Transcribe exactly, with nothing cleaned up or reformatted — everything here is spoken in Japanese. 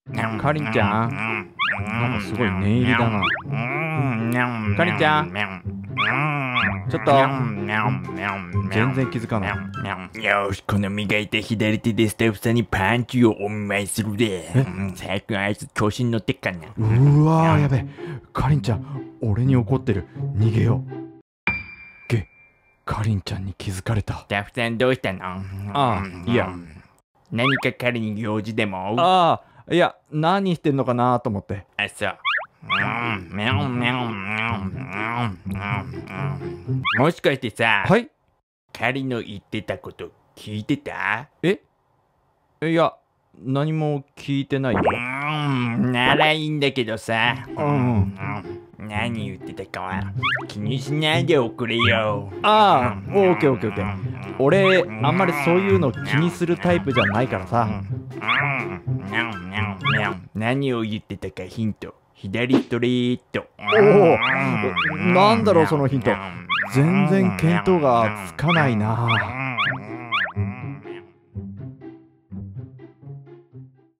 かりんちゃん、なんかすごい念入りだな。かりんちゃん、ちょっと全然気づかない。 よし、この磨いた左手でスタッフさんにパンチをお見舞いするで。最近あいつ調子に乗ってっかな。 うわー、やべえ。かりんちゃん、俺に怒ってる。逃げよう。げ、かりんちゃんに気づかれた。 スタッフさんどうしたの？ ああ、いや。 何か彼に用事でも？ ああ、いや、何してんのかなと思って。 あ、そう。もしかしてさ、 はい？ 彼の言ってたこと聞いてた？ え？いや、何も聞いてないよ。 ならいいんだけどさ、 うん、 何言ってたかは気にしないでおくれよ。 ああ、オーケーオーケーオーケー。俺、あんまりそういうの気にするタイプじゃないからさ。 何を言ってたかヒント。左ストレート。 おお、なんだろうそのヒント。全然見当がつかないな。